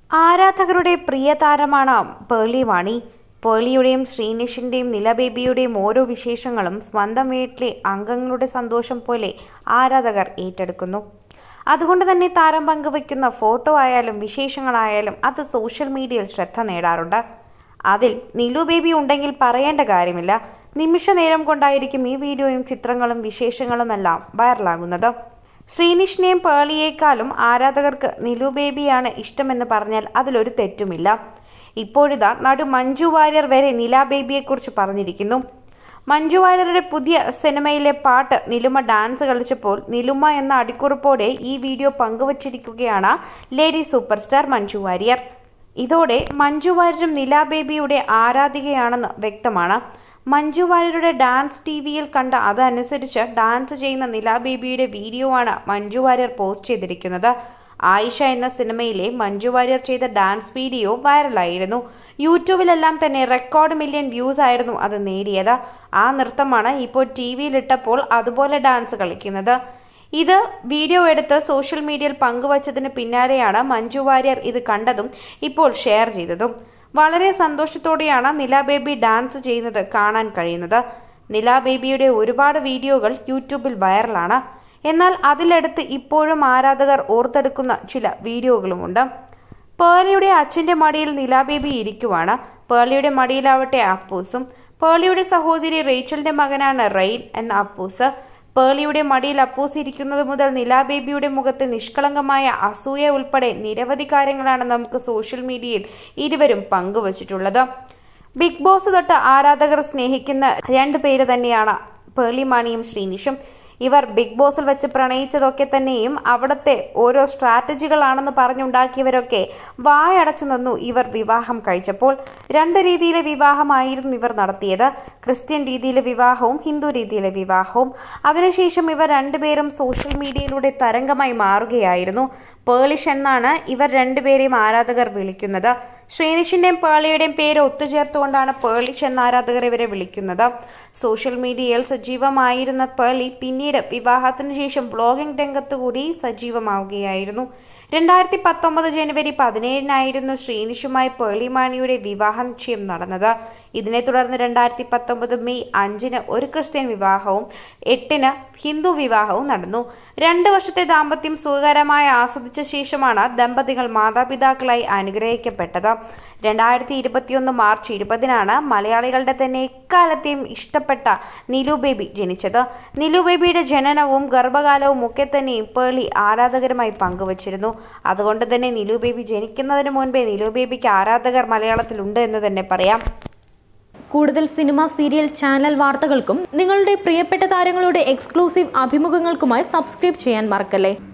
ആരാധകരുടെ പ്രിയ താരമാണ് പേർളി വാണി. പേർളിയുടെയും ശ്രീനിഷിന്റെയും നില ബേബിയുടെയും ഓരോ വിശേഷങ്ങളും സ്വന്തം വീട്ടിലെ അംഗങ്ങളുടെ സന്തോഷം പോലെ ആരാധകർ ഏറ്റെടുക്കുന്നു. അതുകൊണ്ട് തന്നെ താരം പങ്കുവയ്ക്കുന്ന ഫോട്ടോ ആയാലും വിശേഷങ്ങളായാലും അത് സോഷ്യൽ മീഡിയയിൽ ശ്രദ്ധ നേടാറുണ്ട്. അതിൽ നിലു ബേബി ഉണ്ടെങ്കിൽ പറയേണ്ട കാര്യമില്ല. നിമിഷ നേരം കൊണ്ടായിരിക്കും ഈ വീഡിയോയും ചിത്രങ്ങളും വിശേഷങ്ങളുമെല്ലാം വൈറലാകുന്നത്. ശ്രീനിഷിനെയും പേർളിയേക്കാളും ആരാധകർക്ക് നിലു ബേബിയാണ് ഇഷ്ടമെന്ന് പറഞ്ഞാൽ അതിലൊരു തെറ്റുമില്ല. ഇപ്പോഴിതാ നടു മഞ്ജു വാര്യർ വരെ നില ബേബിയെക്കുറിച്ച് പറഞ്ഞിരിക്കുന്നു. മഞ്ജു വാര്യരുടെ പുതിയ സിനിമയിലെ പാട്ട് നിലുമ ഡാൻസ് കളിച്ചപ്പോൾ നിലുമ എന്ന അടിക്കുറിപ്പോടെ ഈ വീഡിയോ പങ്കുവച്ചിരിക്കുകയാണ് lady superstar Manju Warrier. ഇതോടെ മഞ്ജു വാര്യരും നില ബേബിയുടെ ആരാധികയാണെന്ന് വ്യക്തമാണ്. മഞ്ജു വാര്യരുടെ ഡാൻസ് ടിവിയിൽ കണ്ട അതനുസരിച്ച് ഡാൻസ് ചെയ്യുന്ന നില ബേബിയുടെ വീഡിയോ ആണ് മഞ്ജു വാര്യർ പോസ്റ്റ് ചെയ്തിരിക്കുന്നത്. ആയിഷ എന്ന സിനിമയിലെ മഞ്ജു വാര്യർ ചെയ്ത ഡാൻസ് വീഡിയോ വൈറലായിരുന്നു. യൂട്യൂബിലെല്ലാം തന്നെ റെക്കോർഡ് മില്യൺ വ്യൂസ് ആയിരുന്നു അത് നേടിയത്. ആ നൃത്തമാണ് ഇപ്പോൾ ടിവിയിലിട്ടപ്പോൾ അതുപോലെ ഡാൻസ് കളിക്കുന്നത്. ഇത് വീഡിയോ എടുത്ത് സോഷ്യൽ മീഡിയയിൽ പങ്കുവച്ചതിന് പിന്നാലെയാണ് മഞ്ജു വാര്യർ ഇത് കണ്ടതും ഇപ്പോൾ ഷെയർ ചെയ്തതും. വളരെ സന്തോഷത്തോടെയാണ് നില ബേബി ഡാൻസ് ചെയ്യുന്നത് കാണാൻ കഴിയുന്നത്. നില ബേബിയുടെ ഒരുപാട് വീഡിയോകൾ യൂട്യൂബിൽ വൈറലാണ്. എന്നാൽ അതിലെടുത്ത് ഇപ്പോഴും ആരാധകർ ഓർത്തെടുക്കുന്ന ചില വീഡിയോകളുമുണ്ട്. പേർളിയുടെ അച്ഛൻ്റെ മടിയിൽ നില ബേബി ഇരിക്കുവാണ്. പേർളിയുടെ മടിയിലാവട്ടെ അപ്പൂസും. പേർളിയുടെ സഹോദരി റേച്ചലിന്റെ മകനാണ് റെയിൻ എന്ന അപ്പൂസ്. പേർളിയുടെ മടിയിൽ അപ്പൂസ് ഇരിക്കുന്നത് മുതൽ നില ബേബിയുടെ മുഖത്ത് നിഷ്കളങ്കമായ അസൂയ ഉൾപ്പെടെ നിരവധി കാര്യങ്ങളാണ് നമുക്ക് സോഷ്യൽ മീഡിയയിൽ ഇരുവരും പങ്കുവച്ചിട്ടുള്ളത്. ബിഗ് ബോസ് തൊട്ട് ആരാധകർ സ്നേഹിക്കുന്ന രണ്ടു പേര് തന്നെയാണ് പേർളി മാണിയും ശ്രീനിഷും. ഇവർ ബിഗ് ബോസിൽ വെച്ച് പ്രണയിച്ചതൊക്കെ തന്നെയും അവിടുത്തെ ഓരോ സ്ട്രാറ്റജികളാണെന്ന് പറഞ്ഞുണ്ടാക്കിയവരൊക്കെ വായടച്ചു നിന്നു ഇവർ വിവാഹം കഴിച്ചപ്പോൾ. രണ്ട് രീതിയിലെ വിവാഹമായിരുന്നു ഇവർ നടത്തിയത്. ക്രിസ്ത്യൻ രീതിയിലെ വിവാഹവും ഹിന്ദു രീതിയിലെ വിവാഹവും. അതിനുശേഷം ഇവർ രണ്ടുപേരും സോഷ്യൽ മീഡിയയിലൂടെ തരംഗമായി മാറുകയായിരുന്നു. പേർളിഷ് എന്നാണ് ഇവർ രണ്ടുപേരെയും ആരാധകർ വിളിക്കുന്നത്. ശ്രീനിഷിന്റെയും പേർളിയുടെയും പേര് ഒത്തുചേർത്തുകൊണ്ടാണ് പേർളിഷ് എന്ന ആരാധകർ ഇവരെ വിളിക്കുന്നത്. സോഷ്യൽ മീഡിയയിൽ സജീവമായിരുന്ന പേർളി പിന്നീട് വിവാഹത്തിന് ശേഷം ബ്ലോഗിംഗ് രംഗത്തുകൂടി സജീവമാവുകയായിരുന്നു. 2019 ജനുവരി 17 ശ്രീനിഷുമായി പേർളി മാണിയുടെ വിവാഹ നിശ്ചയം നടന്നത്. ഇതിനെ തുടർന്ന് 2019 മെയ് 5 ഒരു ക്രിസ്ത്യൻ വിവാഹവും 8 ഹിന്ദു വിവാഹവും നടന്നു. 2 വർഷത്തെ ദാമ്പത്യം സുഖകരമായി ആസ്വദിച്ച ശേഷമാണ് ദമ്പതികൾ മാതാപിതാക്കളായി അനുഗ്രഹിക്കപ്പെട്ടത്. 2021 മാർച്ച് 20 മലയാളികളുടെ തന്നെ എക്കാലത്തെയും ഇഷ്ടപ്പെട്ട നിലു ബേബി ജനിച്ചത്. നിലു ബേബിയുടെ ജനനവും ഗർഭകാലവും ഒക്കെ തന്നെയും പേർളി ആരാധകരുമായി പങ്കുവച്ചിരുന്നു. അതുകൊണ്ട് തന്നെ നിലു ബേബി ജനിക്കുന്നതിന് മുൻപേ നിലു ബേബിക്ക് ആരാധകർ മലയാളത്തിലുണ്ട് എന്ന് തന്നെ പറയാം. കൂടുതൽ സിനിമ, സീരിയൽ, ചാനൽ വാർത്തകൾക്കും നിങ്ങളുടെ പ്രിയപ്പെട്ട താരങ്ങളുടെ എക്സ്ക്ലൂസീവ് അഭിമുഖങ്ങൾക്കുമായി സബ്സ്ക്രൈബ് ചെയ്യാൻ മറക്കല്ലേ.